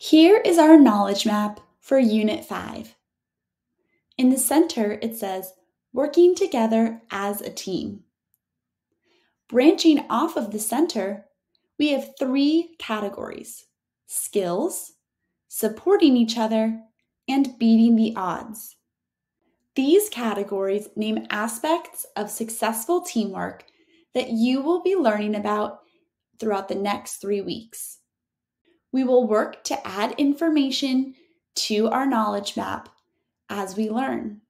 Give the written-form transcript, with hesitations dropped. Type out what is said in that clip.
Here is our knowledge map for Unit 5. In the center, it says, working together as a team. Branching off of the center, we have 3 categories: skills, supporting each other, and beating the odds. These categories name aspects of successful teamwork that you will be learning about throughout the next 3 weeks. We will work to add information to our knowledge map as we learn.